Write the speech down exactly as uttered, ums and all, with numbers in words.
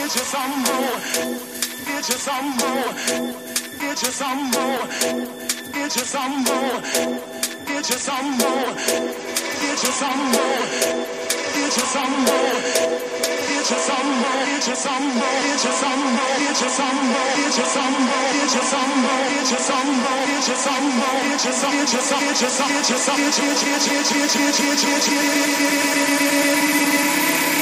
you some more, get you some more, get you some more, get you some more, get you some more, get you some more, get you some more, get you some more, get you some more, get you some more, get you some more, get you some more, get you some more, get you some more, get you some more, get you some, get you some, get you some, get you some, get you, get you, get you, get you, get you, get you.